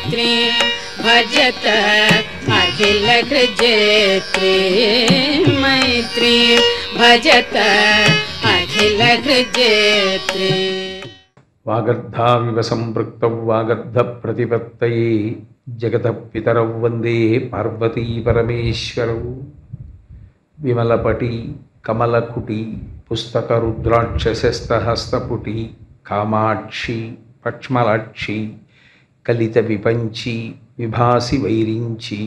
मैत्री भजत अखिल कृजेत्री मैत्री भजत अखिल कृजेत्री। वागर्धाविव संपृक्तौ वागर्ध प्रतिपत्तये जगतः पितरौ वन्दे पार्वती परमेश्वरौ। विमलपटी कमलकुटी पुस्तकरुद्राक्षशस्तहस्तपुटी कामाक्षी पक्ष्मलाक्षी कलितविपञ्ची विभासि वैरिञ्ची।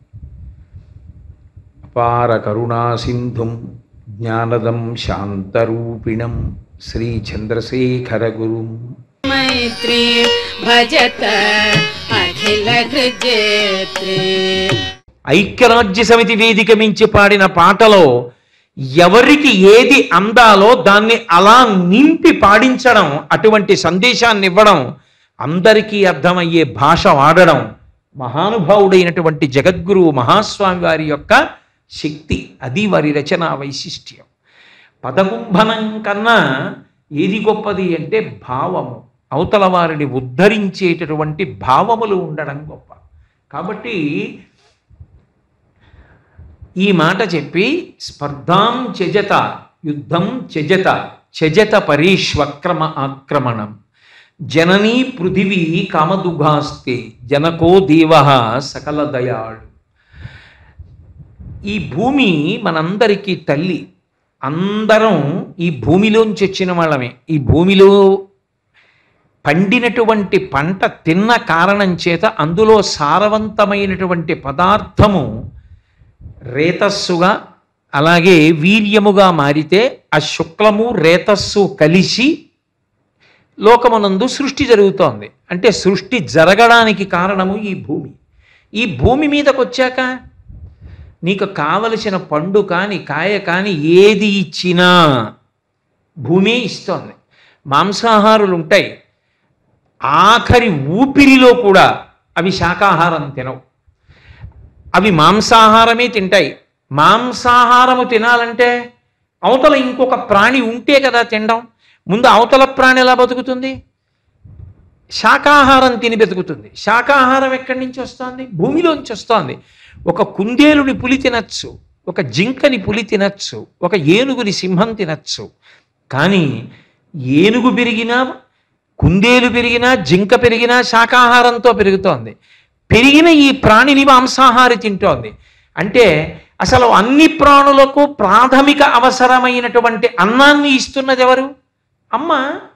अपारकरुणासिन्धुं ज्ञानदं शान्तरूपिणं श्रीचन्द्रशेखरगुरुं मैत्री भजत अखिल कृजेत्री। ఐక్యరాజ్య సమితి వేదిక మించి పాడిన పాటలో ఎవరికి ఏది అందాలో దాన్ని అలా నింపి పాడించడం, అటువంటి సందేశాన్ని ఇవ్వడం, అందరికీ అర్థమయ్యే భాష వాడడం మహానుభావుడైనటువంటి జగద్గురువు మహాస్వామి వారి యొక్క శక్తి. అది వారి రచనా వైశిష్ట్యం. పదకుంభనం కన్నా ఏది గొప్పది అంటే భావము, అవతల వారిని ఉద్ధరించేటటువంటి భావములు ఉండడం గొప్ప. కాబట్టి ఈ మాట చెప్పి స్పర్ధాం త్యజత యుద్ధం త్యజత త్యజత పరీష్వక్రమ ఆక్రమణం జననీ పృథివీ కామదుఘాస్తే జనకో దేవ సకల దయాళు. ఈ భూమి మనందరికీ తల్లి. అందరం ఈ భూమిలోంచి వచ్చిన వాళ్ళమే. ఈ భూమిలో పండినటువంటి పంట తిన్న కారణం చేత అందులో సారవంతమైనటువంటి పదార్థము రేతస్సుగా అలాగే వీర్యముగా మారితే ఆ శుక్లము రేతస్సు కలిసి లోకమునందు సృష్టి జరుగుతోంది. అంటే సృష్టి జరగడానికి కారణము ఈ భూమి. ఈ భూమి మీదకి వచ్చాక నీకు కావలసిన పండు కానీ కాయ కానీ ఏది ఇచ్చినా భూమి ఇస్తోంది. మాంసాహారులు ఉంటాయి, ఆఖరి ఊపిరిలో కూడా అవి శాకాహారం తినవు, అవి మాంసాహారమే తింటాయి. మాంసాహారము తినాలంటే అవతల ఇంకొక ప్రాణి ఉంటే కదా తినడం. ముందు అవతల ప్రాణి ఎలా బతుకుతుంది? శాకాహారం తిని బతుకుతుంది. శాకాహారం ఎక్కడి నుంచి వస్తుంది? భూమిలోంచి వస్తుంది. ఒక కుందేలుని పులి తినచ్చు, ఒక జింకని పులి తినచ్చు, ఒక ఏనుగుని సింహం తినచ్చు. కానీ ఏనుగు పెరిగినా, కుందేలు పెరిగినా, జింక పెరిగినా శాకాహారంతో పెరుగుతోంది. పెరిగిన ఈ ప్రాణిని మాంసాహారి తింటోంది. అంటే అసలు అన్ని ప్రాణులకు ప్రాథమిక అవసరమైనటువంటి అన్నాన్ని ఇస్తున్నది ఎవరు? అమ్మ.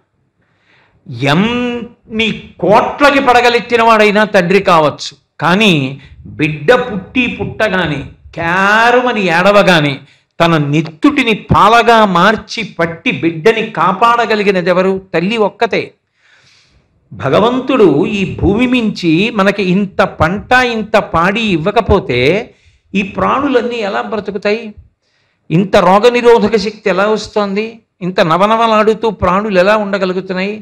ఎన్ని కోట్లకి పడగలెత్తిన వాడైనా తండ్రి కావచ్చు, కానీ బిడ్డ పుట్టగానే క్యారుమని ఏడవగానే తన నెత్తుటిని పాలగా మార్చి పట్టి బిడ్డని కాపాడగలిగినది ఎవరు? తల్లి ఒక్కతే. భగవంతుడు ఈ భూమి మించి మనకి ఇంత పంట ఇంత పాడి ఇవ్వకపోతే ఈ ప్రాణులన్నీ ఎలా బ్రతుకుతాయి? ఇంత రోగనిరోధక శక్తి ఎలా వస్తుంది? ఇంత నవనవలాడుతూ ప్రాణులు ఎలా ఉండగలుగుతున్నాయి?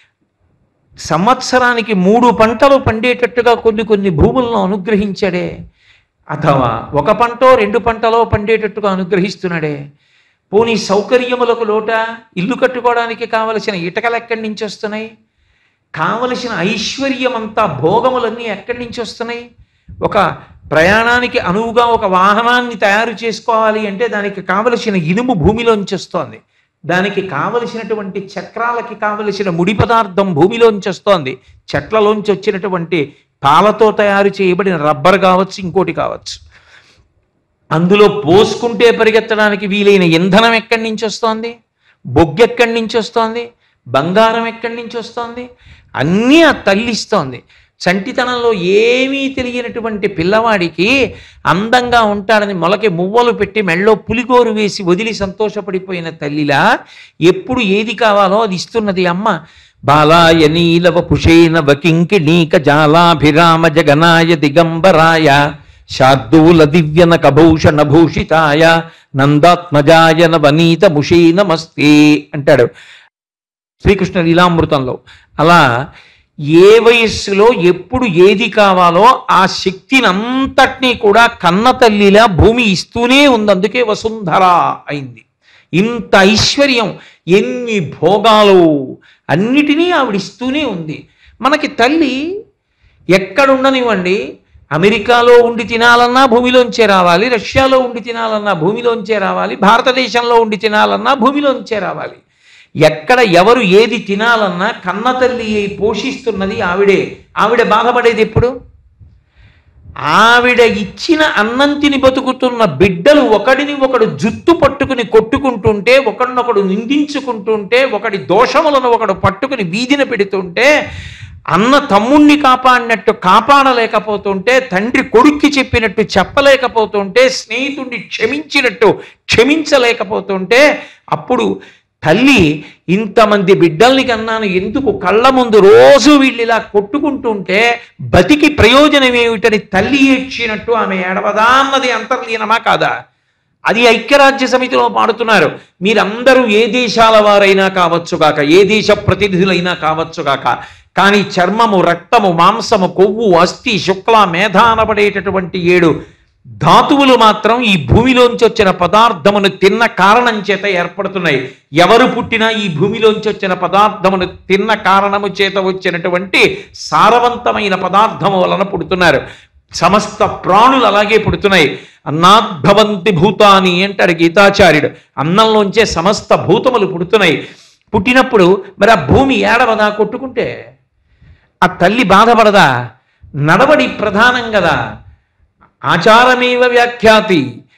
సంవత్సరానికి 3 పంటలు పండేటట్టుగా కొన్ని భూములను అనుగ్రహించాడే, అథవా ఒక పంటో 2 పంటలో పండేటట్టుగా అనుగ్రహిస్తున్నాడే. పోనీ సౌకర్యములకు లోట, ఇల్లు కట్టుకోవడానికి కావలసిన ఇటకలు ఎక్కడి నుంచి వస్తున్నాయి? కావలసిన ఐశ్వర్యం అంతా, భోగములన్నీ ఎక్కడి నుంచి వస్తున్నాయి? ఒక ప్రయాణానికి అనువుగా ఒక వాహనాన్ని తయారు చేసుకోవాలి అంటే దానికి కావలసిన ఇనుము భూమిలోంచి వస్తోంది. దానికి కావలసినటువంటి చక్రాలకి కావలసిన ముడి పదార్థం భూమిలోంచి వస్తోంది. చెట్లలోంచి వచ్చినటువంటి పాలతో తయారు చేయబడిన రబ్బర్ కావచ్చు, ఇంకోటి కావచ్చు. అందులో పోసుకుంటే పరిగెత్తడానికి వీలైన ఇంధనం ఎక్కడి నుంచి వస్తోంది? బొగ్గు ఎక్కడి నుంచి వస్తోంది? బంగారం ఎక్కడి నుంచి వస్తోంది? అన్నీ ఆ తల్లి ఇస్తోంది. చంటితనంలో ఏమీ తెలియనటువంటి పిల్లవాడికి అందంగా ఉంటాడని మొలకి మువ్వలు పెట్టి మెళ్ళో పులిగోరు వేసి వదిలి సంతోషపడిపోయిన తల్లిలా ఎప్పుడు ఏది కావాలో అది ఇస్తున్నది అమ్మ. బాలాయ నీలవ పుషేన వకింకిణీక జాలాభిరామ జగనాయ దిగంబరాయ శార్దూల దివ్యన కభూషణ భూషితాయ నందాత్మజాయ నవనీత ముషే నమస్తే అంటాడు శ్రీకృష్ణ లీలామృతంలో. అలా ఏ వయస్సులో ఎప్పుడు ఏది కావాలో ఆ శక్తిని అంతటినీ కూడా కన్న తల్లిలా భూమి ఇస్తూనే ఉంది. అందుకే వసుంధర అయింది. ఇంత ఐశ్వర్యం, ఎన్ని భోగాలు, అన్నిటినీ ఆవిడిస్తూనే ఉంది. మనకి తల్లి ఎక్కడుండనివ్వండి, అమెరికాలో ఉండి తినాలన్నా భూమిలోంచే రావాలి, రష్యాలో ఉండి తినాలన్నా భూమిలోంచే రావాలి, భారతదేశంలో ఉండి తినాలన్నా భూమిలోంచే రావాలి. ఎక్కడ ఎవరు ఏది తినాలన్నా కన్న తల్లి పోషిస్తున్నది ఆవిడే. ఆవిడ బాధపడేది ఎప్పుడు? ఆవిడ ఇచ్చిన అన్నం తిని బతుకుతున్న బిడ్డలు ఒకడిని ఒకడు జుత్తు పట్టుకుని కొట్టుకుంటుంటే, ఒకడినొకడు నిందించుకుంటుంటే, ఒకడి దోషములను ఒకడు పట్టుకుని వీధిన పెడుతుంటే, అన్న తమ్ముణ్ణి కాపాడినట్టు కాపాడలేకపోతుంటే, తండ్రి కొడుక్కి చెప్పినట్టు చెప్పలేకపోతుంటే, స్నేహితుడిని క్షమించినట్టు క్షమించలేకపోతుంటే, అప్పుడు తల్లి ఇంతమంది బిడ్డల్ని కన్నాను ఎందుకు, కళ్ళ ముందు రోజు వీళ్ళు ఇలా కొట్టుకుంటుంటే బతికి ప్రయోజనం ఏమిటని తల్లి ఏడ్చినట్టు ఆమె ఏడవదా అన్నది అంతర్లీనమా కాదా? అది ఐక్యరాజ్య సమితిలో పాడుతున్నారు. మీరందరూ ఏ దేశాల వారైనా కావచ్చుగాక, ఏ దేశ ప్రతినిధులైనా కావచ్చుగాక, కానీ చర్మము, రక్తము, మాంసము, కొవ్వు, అస్థి, శుక్ల, మేధ అనబడేటటువంటి 7 ధాతువులు మాత్రం ఈ భూమిలోంచి వచ్చిన పదార్థమును తిన్న కారణం చేత ఏర్పడుతున్నాయి. ఎవరు పుట్టినా ఈ భూమిలోంచి వచ్చిన పదార్థమును తిన్న కారణము చేత వచ్చినటువంటి సారవంతమైన పదార్థము వలన పుడుతున్నారు. సమస్త ప్రాణులు అలాగే పుడుతున్నాయి. అన్నాద్భవంతి భూతాని అంటాడు గీతాచార్యుడు. అన్నంలోంచే సమస్త భూతములు పుడుతున్నాయి. పుట్టినప్పుడు మరి ఆ భూమి ఏడవదా కొట్టుకుంటే? ఆ తల్లి బాధపడదా? నడవడి ప్రధానం కదా. ఆచారమేవ వ్యాఖ్యాతి.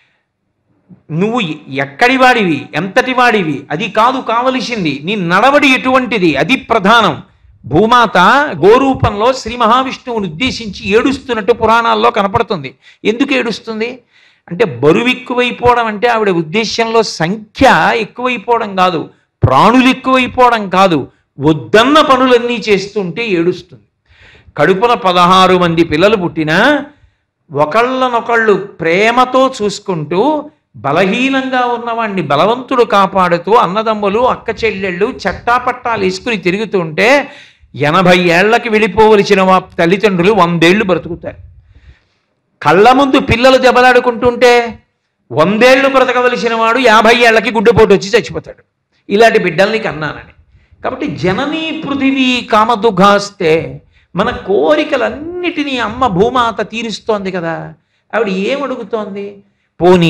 నువ్వు ఎక్కడి వాడివి, ఎంతటి వాడివి అది కాదు కావలసింది, నీ నడవడి ఎటువంటిది అది ప్రధానం. భూమాత గోరూపంలో శ్రీ మహావిష్ణువుని ఉద్దేశించి ఏడుస్తున్నట్టు పురాణాల్లో కనపడుతుంది. ఎందుకు ఏడుస్తుంది అంటే, బరువు ఎక్కువైపోవడం అంటే ఆవిడ ఉద్దేశ్యంలో సంఖ్య ఎక్కువైపోవడం కాదు, ప్రాణులు ఎక్కువైపోవడం కాదు, వద్దన్న పనులన్నీ చేస్తుంటే ఏడుస్తుంది. కడుపున 16 మంది పిల్లలు పుట్టినా ఒకళ్ళనొకళ్ళు ప్రేమతో చూసుకుంటూ, బలహీనంగా ఉన్నవాడిని బలవంతుడు కాపాడుతూ, అన్నదమ్ములు అక్క చెల్లెళ్ళు చట్టాపట్టాలు వేసుకుని తిరుగుతుంటే 80 ఏళ్లకి వెళ్ళిపోవలసిన తల్లిదండ్రులు 100 ఏళ్ళు బ్రతుకుతారు. కళ్ళ ముందు పిల్లలు దెబ్బలాడుకుంటుంటే 100 ఏళ్ళు బ్రతకవలసిన వాడు 50 ఏళ్లకి గుడ్డెపోటు వచ్చి చచ్చిపోతాడు. ఇలాంటి బిడ్డల్ని కన్నానని. కాబట్టి జననీ పృథివీ కామదుఘాస్తే, మన కోరికలన్నిటినీ అమ్మ భూమాత తీరుస్తోంది కదా. ఆవిడ ఏమడుగుతోంది? పోనీ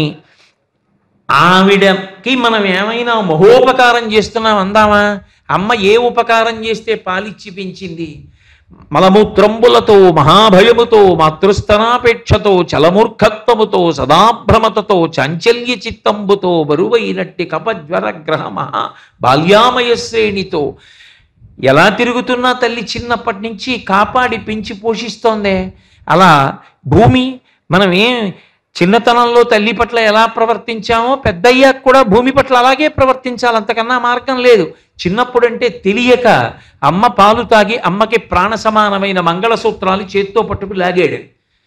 ఆవిడకి మనం ఏమైనా మహోపకారం చేస్తున్నాం అందామా? అమ్మ ఏ ఉపకారం చేస్తే పాలిచ్చి పెంచింది? మలమూత్రంబులతో, మహాభయముతో, మాతృస్తనాపేక్షతో, చలమూర్ఖత్వముతో, సదాభ్రమతతో, చాంచల్య చిత్తంబుతో, బరువైనట్టి కపజ్వర గ్రహమ బాల్యామయ శ్రేణితో ఎలా తిరుగుతున్నా తల్లి చిన్నప్పటి నుంచి కాపాడి పెంచి పోషిస్తోందే. అలా భూమి మనం చిన్నతనంలో తల్లి పట్ల ఎలా ప్రవర్తించామో పెద్దయ్యాక కూడా భూమి పట్ల అలాగే ప్రవర్తించాలి, అంతకన్నా మార్గం లేదు. చిన్నప్పుడంటే తెలియక అమ్మ పాలు తాగి అమ్మకి ప్రాణ సమానమైన మంగళసూత్రాలు చేత్తో పట్టుకు లాగాడు.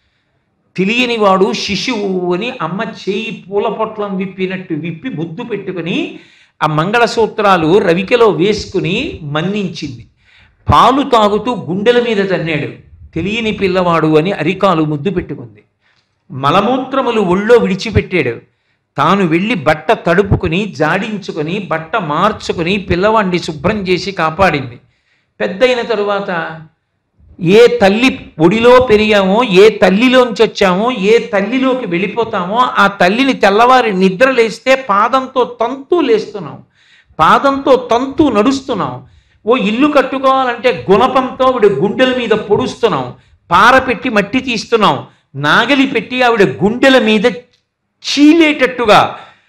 తెలియని వాడు శిశువు అని అమ్మ చేయి పూల పొట్లం విప్పినట్టు విప్పి ముద్దు పెట్టుకుని ఆ మంగళసూత్రాలు రవికెలో వేసుకుని మన్నించింది. పాలు తాగుతూ గుండెల మీద తన్నాడు. తెలియని పిల్లవాడు అని అరికాలు ముద్దు పెట్టుకుంది. మలమూత్రములు ఒళ్ళో విడిచిపెట్టాడు. తాను వెళ్ళి బట్ట తడుపుకుని జాడించుకొని బట్ట మార్చుకుని పిల్లవాడిని శుభ్రం చేసి కాపాడింది. పెద్దయిన తరువాత ఏ తల్లి ఒడిలో పెరిగామో, ఏ తల్లిలోంచి వచ్చామో, ఏ తల్లిలోకి వెళ్ళిపోతామో ఆ తల్లిని తెల్లవారి నిద్ర లేస్తే పాదంతో తంతు లేస్తున్నాం, పాదంతో తంతు నడుస్తున్నాం. ఓ ఇల్లు కట్టుకోవాలంటే గుణపంతో ఆవిడ గుండెల మీద పొడుస్తున్నాం, పార పెట్టి మట్టి తీస్తున్నాం, నాగలి పెట్టి ఆవిడ గుండెల మీద చీలేటట్టుగా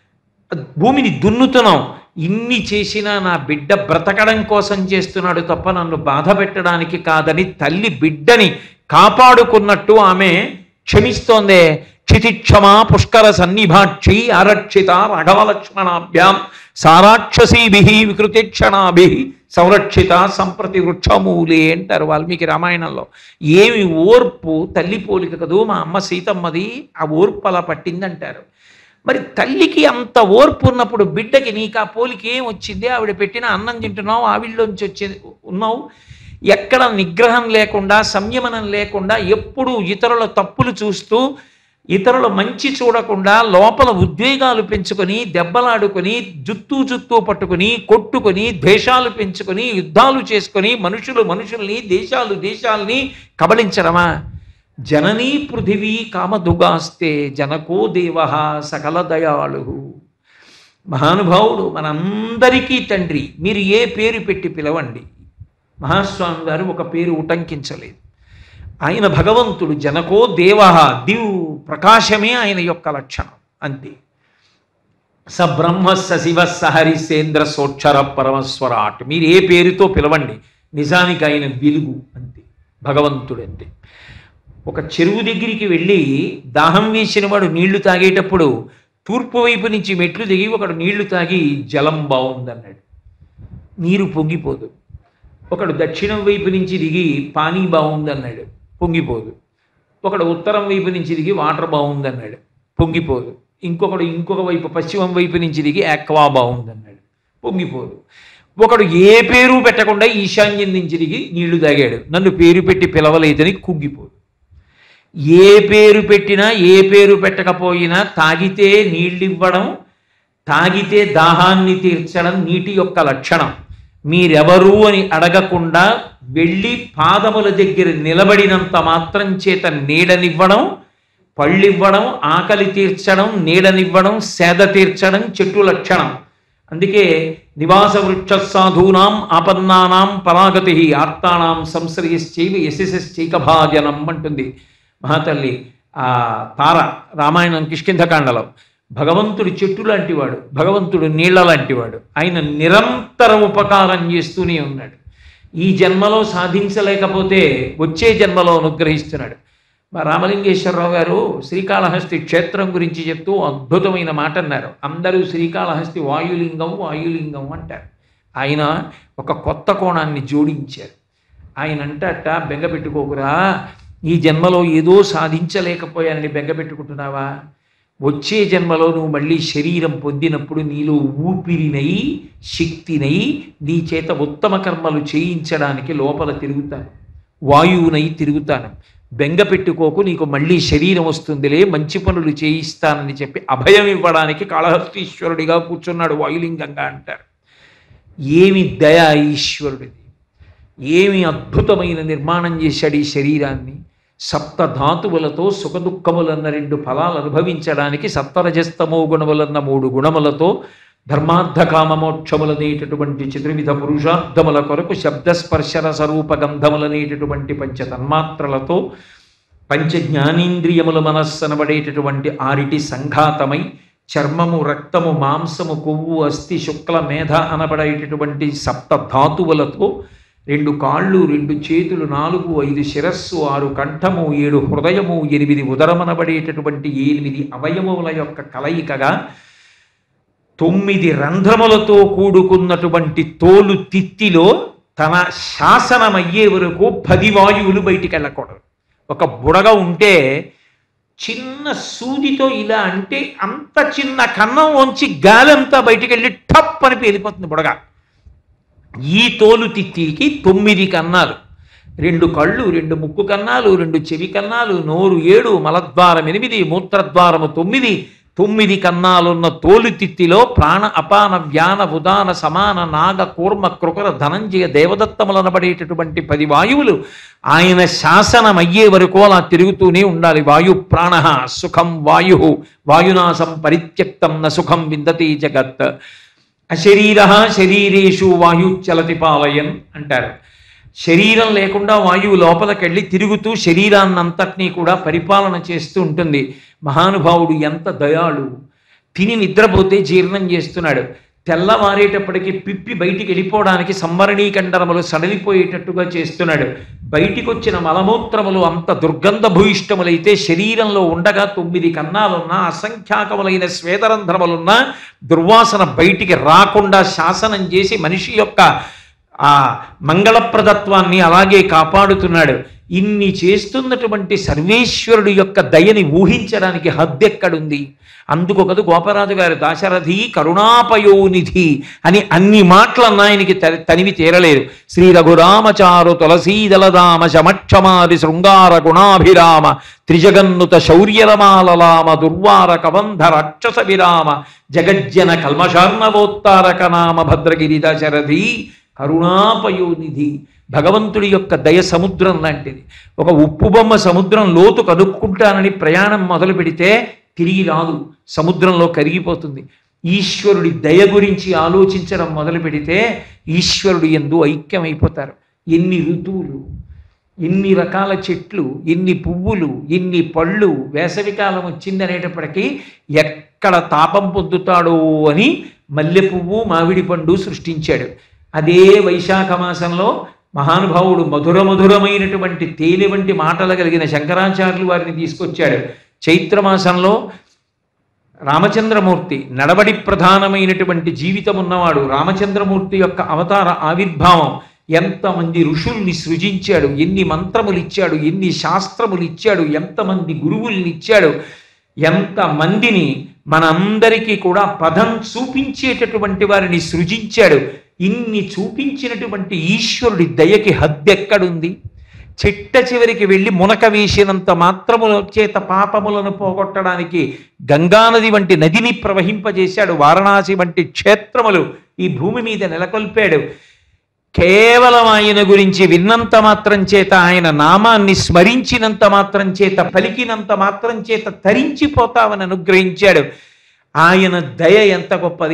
భూమిని దున్నుతున్నాం. ఇన్ని చేసినా నా బిడ్డ బ్రతకడం కోసం చేస్తున్నాడు తప్ప నన్ను బాధ పెట్టడానికి కాదని తల్లి బిడ్డని కాపాడుకున్నట్టు ఆమె క్షమిస్తోందే. క్షితిక్షమా పుష్కర సన్నిభాక్షి ఆరక్షిత రాఘవలక్ష్మణాభ్యాం సారాక్షసీభి వికృతిక్షణాభి సంరక్షిత సంప్రతి వృక్షమూలే అంటారు వాల్మీకి రామాయణంలో. ఏమి ఓర్పు తల్లి పోలిక కదూ మా అమ్మ సీతమ్మది, ఆ ఓర్పు అలా పట్టిందంటారు. మరి తల్లికి అంత ఓర్పు ఉన్నప్పుడు బిడ్డకి నీకు ఆ పోలికి ఏం వచ్చింది? ఆవిడ పెట్టిన అన్నం తింటున్నావు, ఆవిడలోంచి వచ్చేది ఉన్నావు. ఎక్కడ నిగ్రహం లేకుండా సంయమనం లేకుండా ఎప్పుడూ ఇతరుల తప్పులు చూస్తూ ఇతరుల మంచి చూడకుండా లోపల ఉద్వేగాలు పెంచుకొని దెబ్బలాడుకొని జుత్తు పట్టుకొని కొట్టుకొని ద్వేషాలు పెంచుకొని యుద్ధాలు చేసుకొని మనుషుల్ని దేశాల్ని కబళించడమా? జననీ పృథివీ కామదుగాస్తే జనకో దేవ సకల దయాళు. మహానుభావుడు మనందరికీ తండ్రి. మీరు ఏ పేరు పెట్టి పిలవండి. మహాస్వామి గారు ఒక పేరు ఉటంకించలేదు. ఆయన భగవంతుడు. జనకో దేవ, దివ్ ప్రకాశమే ఆయన యొక్క లక్షణం, అంతే. స బ్రహ్మ స శివ సహరిసేంద్ర సోక్షర పరమస్వరాట్. మీరు ఏ పేరుతో పిలవండి, నిజానికి ఆయన వెలుగు, అంతే భగవంతుడు. అంతే. ఒక చెరువు దగ్గరికి వెళ్ళి దాహం వేసిన వాడు నీళ్లు తాగేటప్పుడు తూర్పు వైపు నుంచి మెట్లు దిగి ఒకడు నీళ్లు తాగి జలం బాగుందన్నాడు, నీరు పొంగిపోదు. ఒకడు దక్షిణం వైపు నుంచి దిగి పానీ బాగుందన్నాడు, పొంగిపోదు. ఒకడు ఉత్తరం వైపు నుంచి దిగి వాటర్ బాగుందన్నాడు, పొంగిపోదు. ఇంకొక వైపు పశ్చిమం వైపు నుంచి దిగి ఆక్వా బాగుందన్నాడు, పొంగిపోదు. ఒకడు ఏ పేరు పెట్టకుండా ఈశాన్యం నుంచి దిగి నీళ్లు తాగాడు, నన్ను పేరు పెట్టి పిలవలేదని కుంగిపోదు. ఏ పేరు పెట్టినా ఏ పేరు పెట్టకపోయినా తాగితే నీళ్ళివ్వడం, తాగితే దాహాన్ని తీర్చడం నీటి యొక్క లక్షణం. మీరెవరు అని అడగకుండా వెళ్ళి పాదముల దగ్గర నిలబడినంత మాత్రం చేత నీడనివ్వడం, పళ్ళివ్వడం, ఆకలి తీర్చడం, నీడనివ్వడం, సేద తీర్చడం చెట్టు లక్షణం. అందుకే నివాస వృక్ష సాధూనాం ఆపన్నానాం పరాగతి ఆర్తానాం సంశ్రయశ్చైవ యశస్చైకభాజనం అంటుంది మహాతల్లి ఆ తార రామాయణం కిష్కింధకాండలో. భగవంతుడు చెట్టు లాంటివాడు, భగవంతుడు నీళ్ల లాంటివాడు. ఆయన నిరంతరం ఉపకారం చేస్తూనే ఉన్నాడు. ఈ జన్మలో సాధించలేకపోతే వచ్చే జన్మలో అనుగ్రహిస్తున్నాడు. మా రామలింగేశ్వరరావు గారు శ్రీకాళహస్తి క్షేత్రం గురించి చెప్తూ అద్భుతమైన మాట అన్నారు. అందరూ శ్రీకాళహస్తి వాయులింగం అంటారు. ఆయన ఒక కొత్త కోణాన్ని జోడించారు. ఆయన అంటట, బెంగ పెట్టుకోకురా, ఈ జన్మలో ఏదో సాధించలేకపోయానని బెంగ పెట్టుకుంటున్నావా? వచ్చే జన్మలో నువ్వు మళ్ళీ శరీరం పొందినప్పుడు నీలో ఊపిరినై శక్తినై నీ చేత ఉత్తమ కర్మలు చేయించడానికి లోపల తిరుగుతాను, వాయువునై తిరుగుతాను. బెంగ పెట్టుకోకు, నీకు మళ్ళీ శరీరం వస్తుందిలే, మంచి పనులు చేయిస్తానని చెప్పి అభయం ఇవ్వడానికి కాళహస్తీశ్వరుడిగా కూర్చున్నాడు, వాయులింగంగా అంటారు. ఏమి దయా ఈశ్వరుడిది! ఏమి అద్భుతమైన నిర్మాణం చేశాడు ఈ శరీరాన్ని. సప్తధాతువులతో సుఖదుఖములన్న 2 ఫలాలు అనుభవించడానికి సత్వరజస్తమో గుణములన్న 3 గుణములతో ధర్మార్థకామమోక్షములనేటటువంటి చతుర్విధ పురుషార్థముల కొరకు శబ్దస్పర్శన స్వరూప గంధములనేటటువంటి 5 తన్మాత్రలతో పంచజ్ఞానేంద్రియముల మనస్సనబడేటటువంటి 6 సంఘాతమై చర్మము, రక్తము, మాంసము, కొవ్వు, అస్థి, శుక్ల, మేధ అనబడేటటువంటి 7 ధాతువులతో 2 కాళ్ళు, 2 చేతులు, 4, 5 శిరస్సు, 6 కంఠము, 7 హృదయము, 8 ఉదరమనబడేటటువంటి 8 అవయవముల యొక్క కలయికగా 9 రంధ్రములతో కూడుకున్నటువంటి తోలు తిత్తిలో తన శాసనమయ్యే వరకు 10 వాయువులు బయటికి వెళ్ళకూడదు. ఒక బుడగ ఉంటే చిన్న సూదితో ఇలా అంటే అంత చిన్న కన్నం వంచి గాలంతా బయటికి వెళ్ళి టప్ అని పేలిపోతుంది బుడగ. ఈ తోలు తిత్తికి 9 కన్నాలు, 2 కళ్ళు, 2 ముక్కు కన్నాలు, 2 చెవి కన్నాలు, నోరు 7, మలద్వారం 8, మూత్రద్వారము 9. 9 కన్నాలున్న తోలు తిత్తిలో ప్రాణ, అపాన, వ్యాన, ఉదాన, సమాన, నాగ, కూర్మ, కృకర, ధనంజయ, దేవదత్తములనబడేటటువంటి 10 వాయువులు ఆయన శాసనం అయ్యే వరకు అలా తిరుగుతూనే ఉండాలి. వాయు ప్రాణ సుఖం వాయు వాయునాశం పరిత్యక్తం న సుఖం విందతి జగత్. అశరీర శరీరేషు వాయుచలతి పాలయన్ అంటారు. శరీరం లేకుండా వాయువు లోపలికెళ్ళి తిరుగుతూ శరీరాన్నంతటినీ కూడా పరిపాలన చేస్తూ ఉంటుంది. మహానుభావుడు ఎంత దయాళు! తిని నిద్రపోతే జీర్ణం చేస్తున్నాడు, తెల్లవారేటప్పటికి పిప్పి బయటికి వెళ్ళిపోవడానికి సంవరణీకండరములు సడలిపోయేటట్టుగా చేస్తున్నాడు. బయటికి వచ్చిన మలమూత్రములు అంత దుర్గంధ భూయిష్టములైతే శరీరంలో ఉండగా 9 కన్నాలున్నా, అసంఖ్యాకములైన స్వేదరంధ్రములున్నా దుర్వాసన బయటికి రాకుండా శాసనం చేసి మనిషి యొక్క ఆ మంగళప్రదత్వాన్ని అలాగే కాపాడుతున్నాడు. ఇన్ని చేస్తున్నటువంటి సర్వేశ్వరుడు యొక్క దయని ఊహించడానికి హద్దెక్కడుంది? అందుకు కదా గోపరాజు గారు దాశరథి కరుణాపయోనిధి అని అన్ని మాటలన్నా ఆయనకి తనివి తీరలేదు. శ్రీ రఘురామచారు తులసీదలదామ శమక్షమాది శృంగార గుణాభిరామ త్రిజగన్నుత శౌర్యరమాలలామ దుర్వార కబంధ రాక్షస విరామ జగజ్జన కల్మషార్ణవోత్తారక నామ భద్రగిరి దశరథి కరుణాపయోనిధి. భగవంతుడి యొక్క దయ సముద్రం లాంటిది. ఒక ఉప్పు బొమ్మ సముద్రం లోతు కనుక్కుంటానని ప్రయాణం మొదలు పెడితే తిరిగి రాదు, సముద్రంలో కరిగిపోతుంది. ఈశ్వరుడి దయ గురించి ఆలోచించడం మొదలు పెడితే ఈశ్వరుడు యందు ఐక్యమైపోతారు. ఎన్ని ఋతువులు, ఎన్ని రకాల చెట్లు, ఎన్ని పువ్వులు, ఎన్ని పళ్ళు, వేసవికాలం వచ్చిందనేటప్పటికీ ఎక్కడ తాపం పొందుతాడో అని మల్లె పువ్వు మామిడి పండు సృష్టించాడు. అదే వైశాఖ మాసంలో మహానుభావుడు మధురమైనటువంటి తేనె వంటి మాటలు కలిగిన శంకరాచార్యులు వారిని తీసుకొచ్చాడు. చైత్రమాసంలో రామచంద్రమూర్తి నడవడి ప్రధానమైనటువంటి జీవితం ఉన్నవాడు. రామచంద్రమూర్తి యొక్క అవతార ఆవిర్భావం. ఎంతమంది ఋషుల్ని సృజించాడు, ఎన్ని మంత్రములు ఇచ్చాడు, ఎన్ని శాస్త్రములు ఇచ్చాడు, ఎంతమంది గురువుల్ని ఇచ్చాడు, ఎంతమందిని మనందరికీ కూడా పదం చూపించేటటువంటి వారిని సృజించాడు. ఇన్ని చూపించినటువంటి ఈశ్వరుడి దయకి హద్దెక్కడుంది? చిట్ట చివరికి వెళ్ళి మునక వేసినంత మాత్రముల చేత పాపములను పోగొట్టడానికి గంగానది వంటి నదిని ప్రవహింపజేశాడు. వారణాసి వంటి క్షేత్రములు ఈ భూమి మీద నెలకొల్పాడు. కేవలం ఆయన గురించి విన్నంత మాత్రం చేత, ఆయన నామాన్ని స్మరించినంత మాత్రం చేత, పలికినంత మాత్రం చేత తరించిపోతావని అనుగ్రహించాడు. ఆయన దయ ఎంత గొప్పది!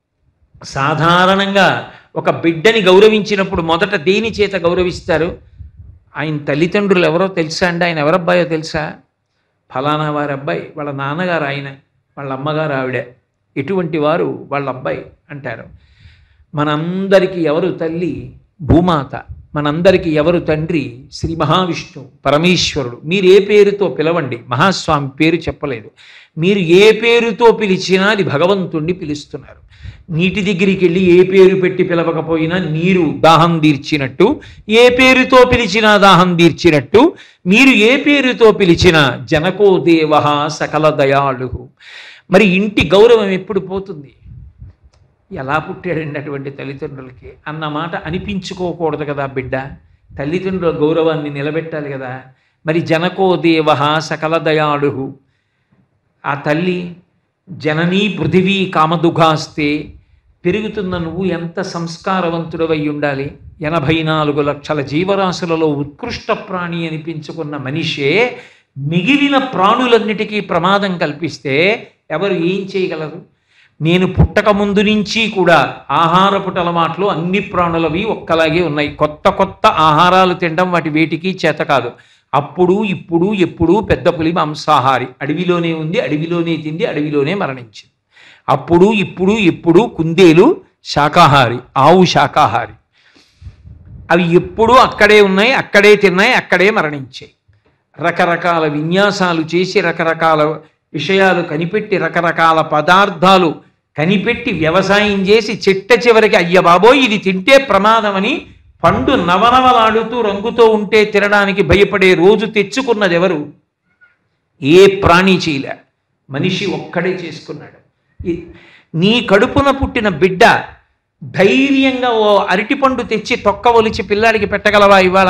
సాధారణంగా ఒక బిడ్డని గౌరవించినప్పుడు మొదట దేని చేత గౌరవిస్తారు? ఆయన తల్లిదండ్రులు ఎవరో తెలుసా అండి? ఆయన ఎవరబ్బాయో తెలుసా? ఫలానా వారి అబ్బాయి, వాళ్ళ నాన్నగారు ఆయన, వాళ్ళ అమ్మగారు ఆవిడ, ఎటువంటి వారు వాళ్ళ అబ్బాయి అంటారు. మనందరికీ ఎవరు తల్లి? భూమాత. మనందరికీ ఎవరు తండ్రి? శ్రీ మహావిష్ణువు పరమేశ్వరుడు. మీరు ఏ పేరుతో పిలవండి, మహాస్వామి పేరు చెప్పలేదు. మీరు ఏ పేరుతో పిలిచినా అది భగవంతుణ్ణి పిలుస్తున్నారు. నీటి దగ్గరికి వెళ్ళి ఏ పేరు పెట్టి పిలవకపోయినా నీరు దాహం తీర్చినట్టు, ఏ పేరుతో పిలిచినా దాహం తీర్చినట్టు, మీరు ఏ పేరుతో పిలిచినా జనకో దేవ సకల దయాళు. మరి ఇంటి గౌరవం ఎప్పుడు పోతుంది? ఎలా పుట్టాడండి అటువంటి తల్లిదండ్రులకి అన్నమాట అనిపించుకోకూడదు కదా బిడ్డ. తల్లిదండ్రుల గౌరవాన్ని నిలబెట్టాలి కదా. మరి జనకో దేవ సకల దయాళు. ఆ తల్లి జననీ పృథివీ కామదుఘాస్తే, పెరుగుతున్న నువ్వు ఎంత సంస్కారవంతుడవై ఉండాలి. 84 లక్షల జీవరాశులలో ఉత్కృష్ట ప్రాణి అనిపించుకున్న మనిషే మిగిలిన ప్రాణులన్నిటికీ ప్రమాదం కల్పిస్తే ఎవరు ఏం చేయగలరు? నేను పుట్టక ముందు నుంచి కూడా ఆహారపు అలవాట్లు అన్ని ప్రాణులవి ఒక్కలాగే ఉన్నాయి. కొత్త కొత్త ఆహారాలు తినడం వాటి వేటికి చేత కాదు. అప్పుడు ఇప్పుడు ఎప్పుడు పెద్ద పులి మాంసాహారి, అడవిలోనే ఉంది, అడవిలోనే తింది, అడవిలోనే మరణించింది. అప్పుడు ఇప్పుడు ఎప్పుడు కుందేలు శాకాహారి, ఆవు శాకాహారి. అవి ఎప్పుడూ అక్కడే ఉన్నాయి, అక్కడే తిన్నాయి, అక్కడే మరణించాయి. రకరకాల విన్యాసాలు చేసి, రకరకాల విషయాలు కనిపెట్టి, రకరకాల పదార్థాలు కనిపెట్టి వ్యవసాయం చేసి చిట్ట చివరికి అయ్య బాబోయ్ ఇది తింటే ప్రమాదమని పండు నవనవలాడుతూ రంగుతో ఉంటే తినడానికి భయపడే రోజు తెచ్చుకున్నది ఎవరు? ఏ ప్రాణి చేయలే, మనిషి ఒక్కడే చేసుకున్నాడు. నీ కడుపున పుట్టిన బిడ్డ ధైర్యంగా ఓ అరటిపండు తెచ్చి తొక్క ఒలిచి పిల్లాడికి పెట్టగలవా ఇవాళ?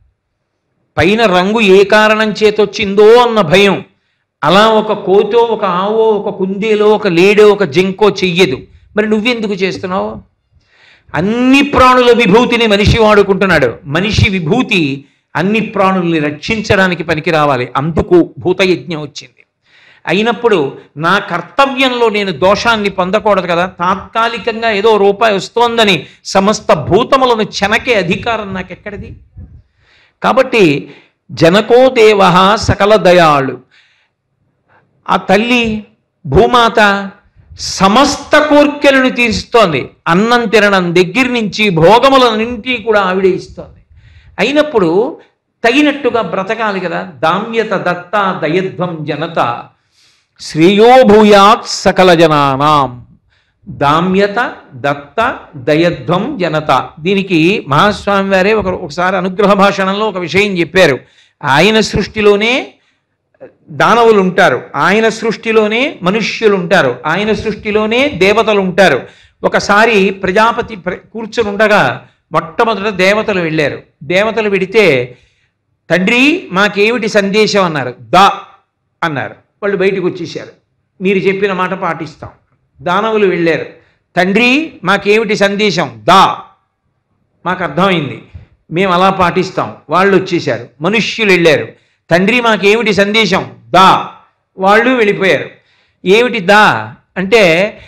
పైన రంగు ఏ కారణం చేతొచ్చిందో అన్న భయం. అలా ఒక కోతో, ఒక ఆవో, ఒక కుందేలో, ఒక లేడో, ఒక జింకో చెయ్యదు. మరి నువ్వెందుకు చేస్తున్నావు? అన్ని ప్రాణుల విభూతిని మనిషి వాడుకుంటున్నాడు. మనిషి విభూతి అన్ని ప్రాణుల్ని రక్షించడానికి పనికి రావాలి. అందుకు భూతయజ్ఞం వచ్చింది. అయినప్పుడు నా కర్తవ్యంలో నేను దోషాన్ని పొందకూడదు కదా. తాత్కాలికంగా ఏదో రూపాయి వస్తోందని సమస్త భూతములను చెనకే అధికారం నాకెక్కడిది? కాబట్టి జనకో దేవ సకల దయాళు. ఆ తల్లి భూమాత సమస్త కోర్కెలను తీరుస్తోంది. అన్నం తినడం దగ్గర నుంచి భోగములన్నింటినీ కూడా ఆవిడే ఇస్తోంది. అయినప్పుడు తగినట్టుగా బ్రతకాలి కదా. దామ్యత దత్త దయధ్వం జనత శ్రేయో భూయాత్ సకల జనానాం. దామ్యత దత్త దయధ్వం జనత. దీనికి మహాస్వామి వారే ఒకసారి అనుగ్రహ భాషణంలో ఒక విషయం చెప్పారు. ఆయన సృష్టిలోనే దానవులు ఉంటారు, ఆయన సృష్టిలోనే మనుష్యులు ఉంటారు, ఆయన సృష్టిలోనే దేవతలు ఉంటారు. ఒకసారి ప్రజాపతి కూర్చుని ఉండగా మొట్టమొదట దేవతలు వెళ్ళారు. దేవతలు వెడితే తండ్రి మాకేమిటి సందేశం అన్నారు. దా అన్నారు. వాళ్ళు బయటకు వచ్చేసారు. మీరు చెప్పిన మాట పాటిస్తాం. దానవులు వెళ్ళారు. తండ్రి మాకేమిటి సందేశం. దా, మాకు అర్థమైంది, మేము అలా పాటిస్తాం. వాళ్ళు వచ్చేసారు. మనుష్యులు వెళ్ళారు. తండ్రి మాకేమిటి సందేశం. దా, వాళ్ళు వెళ్ళిపోయారు. ఏమిటి దా అంటే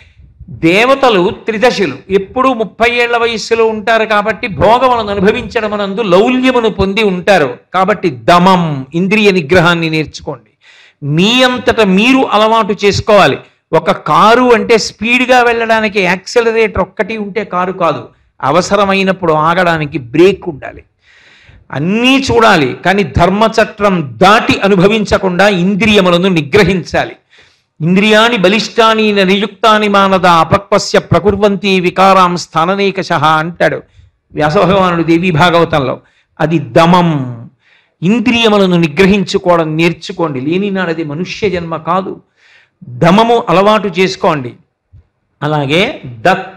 దేవతలు త్రిదశలు, ఎప్పుడూ 30 ఏళ్ల వయస్సులో ఉంటారు కాబట్టి భోగములను అనుభవించడమనందు లౌల్యమును పొంది ఉంటారు. కాబట్టి దమం, ఇంద్రియ నిగ్రహాన్ని నేర్చుకోండి. మీ అంతట మీరు అలవాటు చేసుకోవాలి. ఒక కారు అంటే స్పీడ్గా వెళ్ళడానికి యాక్సిలరేటర్ ఒక్కటి ఉంటే కారు కాదు, అవసరమైనప్పుడు ఆగడానికి బ్రేక్ ఉండాలి. అన్నీ చూడాలి, కానీ ధర్మచట్రం దాటి అనుభవించకుండా ఇంద్రియములను నిగ్రహించాలి. ఇంద్రియాణి బలిష్టాని నియుక్తాని మానద అపక్వస్య ప్రకుర్వంతి వికారాం స్థాననేకశ అంటాడు వ్యాసభగవానుడు దేవీ భాగవతంలో. అది దమం. ఇంద్రియములను నిగ్రహించుకోవడం నేర్చుకోండి. లేనినాడది మనుష్య జన్మ కాదు. దమము అలవాటు చేసుకోండి. అలాగే దత్త,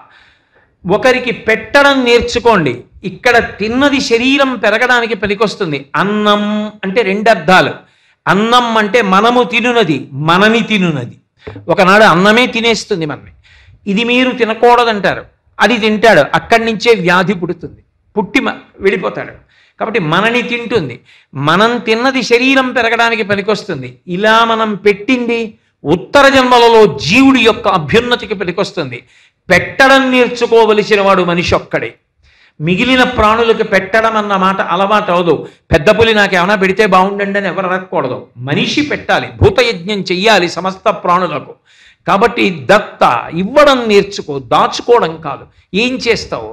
ఒకరికి పెట్టడం నేర్చుకోండి. ఇక్కడ తిన్నది శరీరం పెరగడానికి పనికొస్తుంది. అన్నం అంటే 2 అర్థాలు. అన్నం అంటే మనము తినున్నది, మనని తినున్నది. ఒకనాడు అన్నమే తినేస్తుంది మనని. ఇది మీరు తినకూడదంటారు, అది తింటాడు, అక్కడి నుంచే వ్యాధి పుడుతుంది, పుట్టి వెళ్ళిపోతాడు. కాబట్టి మనని తింటుంది. మనం తిన్నది శరీరం పెరగడానికి పనికొస్తుంది. ఇలా మనం పెట్టింది ఉత్తర జన్మలలో జీవుడి యొక్క అభ్యున్నతికి పనికొస్తుంది. పెట్టడం నేర్చుకోవలసిన వాడు మనిషి ఒక్కడే. మిగిలిన ప్రాణులకు పెట్టడం అన్న మాట అలవాటు అవదు. పెద్ద పులి నాకేమైనా పెడితే బాగుండండి అని ఎవరు అనకూడదు. మనిషి పెట్టాలి, భూతయజ్ఞం చెయ్యాలి సమస్త ప్రాణులకు. కాబట్టి దత్త, ఇవ్వడం నేర్చుకో, దాచుకోవడం కాదు. ఏం చేస్తావు?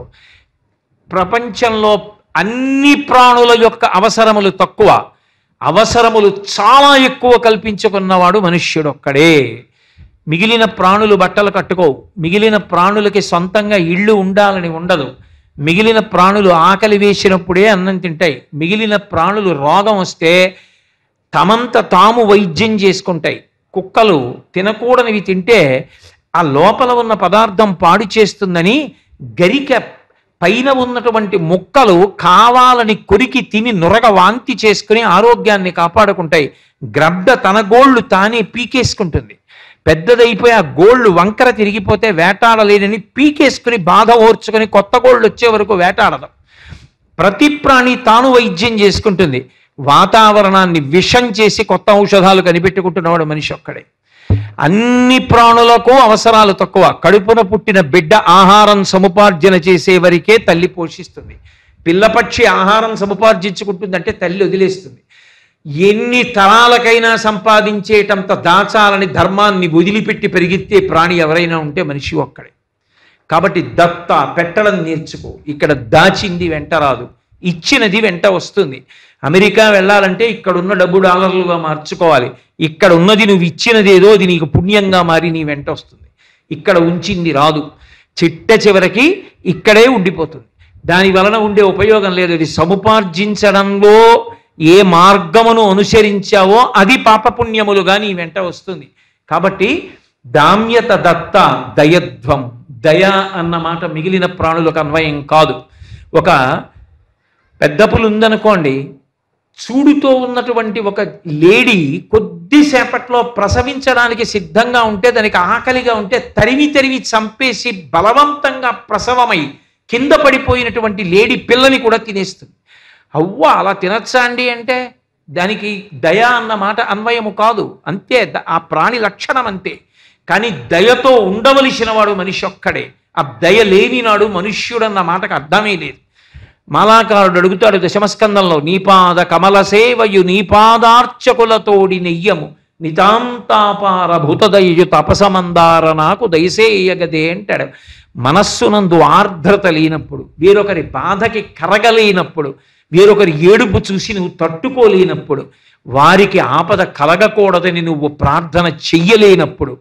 ప్రపంచంలో అన్ని ప్రాణుల యొక్క అవసరములు తక్కువ, అవసరములు చాలా ఎక్కువ కల్పించుకున్నవాడు మనుష్యుడు ఒక్కడే. మిగిలిన ప్రాణులు బట్టలు కట్టుకోవు, మిగిలిన ప్రాణులకి సొంతంగా ఇళ్ళు ఉండాలని ఉండదు, మిగిలిన ప్రాణులు ఆకలి వేసినప్పుడే అన్నం తింటాయి, మిగిలిన ప్రాణులు రోగం వస్తే తమంత తాము వైద్యం చేసుకుంటాయి. కుక్కలు తినకూడనివి తింటే ఆ లోపల ఉన్న పదార్థం పాడు చేస్తుందని గరిక పైన ఉన్నటువంటి ముక్కలు కావాలని కొరికి తిని నురగ వాంతి చేసుకుని ఆరోగ్యాన్ని కాపాడుకుంటాయి. గ్రద్ద తన గోళ్ళు తానే పీకేసుకుంటుంది. పెద్దదైపోయి ఆ గోళ్ళు వంకర తిరిగిపోతే వేటాడలేనని పీకేసుకుని బాధ ఓర్చుకొని కొత్త గోళ్ళు వచ్చే వరకు వేటాడదు. ప్రతి ప్రాణి తాను వైద్యం చేసుకుంటుంది. వాతావరణాన్ని విషం చేసి కొత్త ఔషధాలు కనిపెట్టుకుంటున్నవాడు మనిషి ఒక్కడే. అన్ని ప్రాణులకు అవసరాలు తక్కువ. కడుపున పుట్టిన బిడ్డ ఆహారం సముపార్జన చేసే వరకే తల్లి పోషిస్తుంది. పిల్లపక్షి ఆహారం సముపార్జించుకుంటుందంటే తల్లి వదిలేస్తుంది. ఎన్ని తరాలకైనా సంపాదించేటంత దాచాలని ధర్మాన్ని వదిలిపెట్టి పెరిగితే ప్రాణి ఎవరైనా ఉంటే మనిషి ఒక్కడే. కాబట్టి దత్త, పెట్టడం నేర్చుకో. ఇక్కడ దాచింది వెంట రాదు, ఇచ్చినది వెంట వస్తుంది. అమెరికా వెళ్ళాలంటే ఇక్కడున్న డబ్బు డాలర్లుగా మార్చుకోవాలి. ఇక్కడ ఉన్నది నువ్వు ఇచ్చినది ఏదో అది నీకు పుణ్యంగా మారి నీ వెంట వస్తుంది. ఇక్కడ ఉంచింది రాదు, చిట్ట చివరికి ఇక్కడే ఉండిపోతుంది. దాని వలన ఉండే ఉపయోగం లేదు. అది సముపార్జించడంలో ఏ మార్గమును అనుసరించావో అది పాపపుణ్యములుగా నీ వెంట వస్తుంది. కాబట్టి దామ్యత దత్త దయధ్వం. దయ అన్న మాట మిగిలిన ప్రాణులకు అన్వయం కాదు. ఒక పెద్ద పులి ఉందనుకోండి, చూడుతో ఉన్నటువంటి ఒక లేడీ కొద్దిసేపట్లో ప్రసవించడానికి సిద్ధంగా ఉంటే, దానికి ఆకలిగా ఉంటే తరిమి తరిమి చంపేసి బలవంతంగా ప్రసవమై కింద పడిపోయినటువంటి లేడీ పిల్లని కూడా తినేస్తుంది. అవ్వ అలా తినచ్చా అండి అంటే దానికి దయ అన్న మాట అన్వయము కాదు. అంతే, ఆ ప్రాణి లక్షణం అంతే. కానీ దయతో ఉండవలసిన వాడు మనిషి ఒక్కడే. ఆ దయ లేని నాడు మనుష్యుడన్న మాటకు అర్థమే లేదు. మాలాకారుడు అడుగుతాడు దశమస్కందంలో, నీపాద కమల సేవయు నీపాదార్చకులతోడి నెయ్యము నితాంతాపార భూతదయు తపసమందార నాకు దయసేయగదే అంటాడు. మనస్సునందు ఆర్ద్రత లేనప్పుడు, వేరొకరి బాధకి కరగలేనప్పుడు, వేరొకరి ఏడుపు చూసి నువ్వు తట్టుకోలేనప్పుడు, వారికి ఆపద కలగకూడదని నువ్వు ప్రార్థన చెయ్యలేనప్పుడు,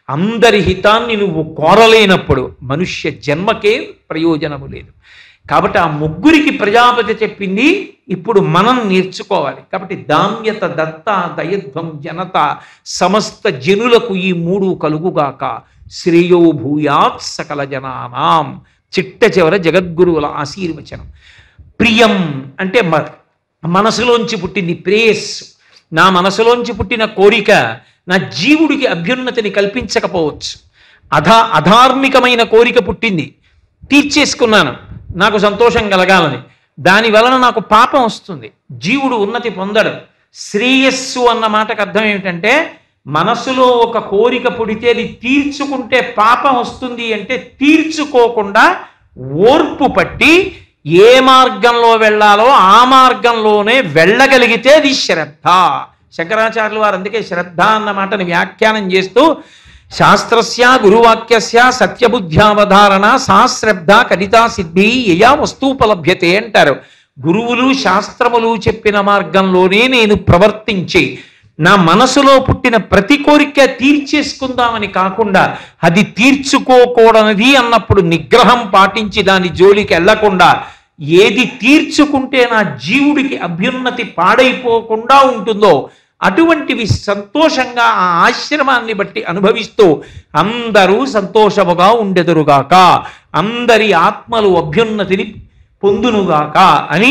అందరి హితాన్ని నువ్వు కోరలేనప్పుడు మనుష్య జన్మకే ప్రయోజనము లేదు. కాబట్టి ఆ ముగ్గురికి ప్రజాపతి చెప్పింది ఇప్పుడు మనం నేర్చుకోవాలి. కాబట్టి దామ్యత, దత్త, దయధ్వం, జనత సమస్త జనులకు ఈ మూడు కలుగుగాక. శ్రేయో భూయాత్ సకల జనానాం. చిట్ట చివర జగద్గురువుల ఆశీర్వచనం. ప్రియం అంటే మనసులోంచి పుట్టింది, ప్రేయస్. నా మనసులోంచి పుట్టిన కోరిక నా జీవుడికి అభ్యున్నతిని కల్పించకపోవచ్చు. అధార్మికమైన కోరిక పుట్టింది, తీర్చేసుకున్నాను, నాకు సంతోషం కలగాలని. దాని వలన నాకు పాపం వస్తుంది, జీవుడు ఉన్నతి పొందడు. శ్రేయస్సు అన్న మాటకు అర్థం ఏమిటంటే, మనసులో ఒక కోరిక పుడితే అది తీర్చుకుంటే పాపం వస్తుంది అంటే తీర్చుకోకుండా ఓర్పు పట్టి ఏ మార్గంలో వెళ్ళాలో ఆ మార్గంలోనే వెళ్ళగలిగితే అది శ్రద్ధ. శంకరాచార్యులు వారు అందుకే శ్రద్ధ అన్న మాటని వ్యాఖ్యానం చేస్తూ శాస్త్రస్య గురువాక్యస్య సత్యబుద్ధ్యావధారణ సా శ్రద్ధ కరితా సిద్ధి యయా వస్తూపలభ్యతే అంటారు. గురువులు శాస్త్రములు చెప్పిన మార్గంలోనే నేను ప్రవర్తించి నా మనసులో పుట్టిన ప్రతి కోరిక తీర్చేసుకుందామని కాకుండా అది తీర్చుకోకూడనిది అన్నప్పుడు నిగ్రహం పాటించి దాని జోలికి వెళ్లకుండా ఏది తీర్చుకుంటే నా జీవుడికి అభ్యున్నతి పాడైపోకుండా ఉంటుందో అటువంటివి సంతోషంగా ఆ ఆశ్రమాన్ని బట్టి అనుభవిస్తూ అందరూ సంతోషముగా ఉండెదరుగాక, అందరి ఆత్మలు అభ్యున్నతిని పొందునుగాక అని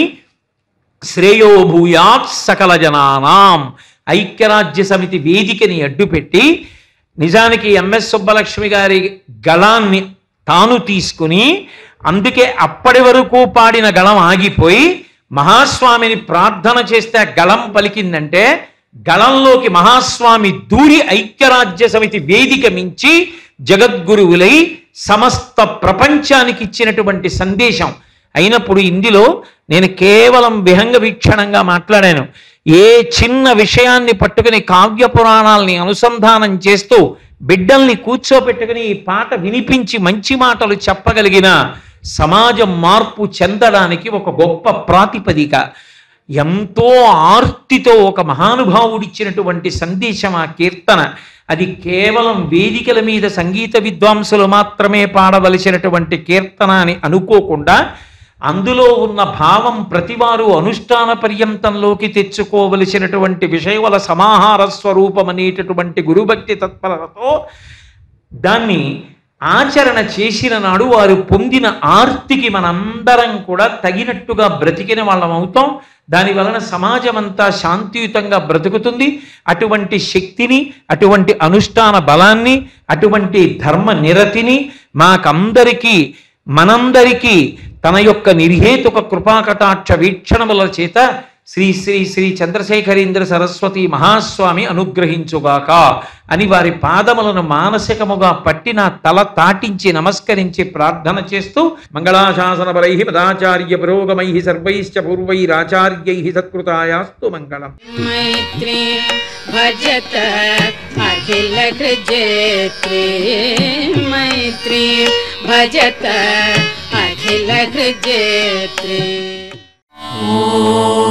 శ్రేయో భూయాత్ సకల జనానాం ఐక్యరాజ్య సమితి వేదికని అడ్డుపెట్టి నిజానికి ఎంఎస్ సుబ్బలక్ష్మి గారి గళాన్ని తాను తీసుకుని, అందుకే అప్పటి వరకు పాడిన గళం ఆగిపోయి మహాస్వామిని ప్రార్థన చేస్తే గళం పలికిందంటే గళంలోకి మహాస్వామి దూరి ఐక్యరాజ్య సమితి వేదిక మించి జగద్గురువులై సమస్త ప్రపంచానికి ఇచ్చినటువంటి సందేశం అయినప్పుడు ఇందులో నేను కేవలం విహంగ వీక్షణంగా మాట్లాడాను. ఏ చిన్న విషయాన్ని పట్టుకుని కావ్య పురాణాలని అనుసంధానం చేస్తూ బిడ్డల్ని కూర్చోపెట్టుకుని ఈ పాట వినిపించి మంచి మాటలు చెప్పగలిగిన సమాజం మార్పు చెందడానికి ఒక గొప్ప ప్రాతిపదిక. ఎంతో ఆర్తితో ఒక మహానుభావుడిచ్చినటువంటి సందేశం ఆ కీర్తన. అది కేవలం వేదికల మీద సంగీత విద్వాంసులు మాత్రమే పాడవలసినటువంటి కీర్తన అని అనుకోకుండా అందులో ఉన్న భావం ప్రతివారు అనుష్ఠాన పర్యంతంలోకి తెచ్చుకోవలసినటువంటి విషయవల సమాహార స్వరూపం అనేటటువంటి గురుభక్తి తత్పరతో దాన్ని ఆచరణ చేసిన నాడు వారు పొందిన ఆర్తికి మనందరం కూడా తగినట్టుగా బ్రతికిన వాళ్ళం అవుతాం. దాని వలన సమాజం అంతా శాంతియుతంగా బ్రతుకుతుంది. అటువంటి శక్తిని, అటువంటి అనుష్ఠాన బలాన్ని, అటువంటి ధర్మ నిరతిని మాకందరికీ మనందరికీ తన యొక్క నిర్హేతుక కృపాకటాక్ష వీక్షణముల చేత శ్రీ శ్రీ శ్రీ చంద్రశేఖరేంద్ర సరస్వతి మహాస్వామి అనుగ్రహించుగాక అని వారి పాదములను మానసికముగా పట్టి నా తల తాటించి నమస్కరించి ప్రార్థన చేస్తూ మంగళాశాసనపరై పదాచార్య పురోగమై సర్వైశ్చ పూర్వైరాచార్యై సత్కృతాయాస్తు మంగళం. మైత్రీ భజత అఖిల కృజేత్రీ, మైత్రీ భజత అఖిల కృజేత్రీ.